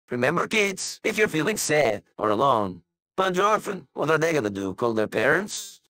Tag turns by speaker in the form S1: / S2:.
S1: Remember, kids, if you're feeling sad or alone, find your orphan. What are they gonna do? Call their parents?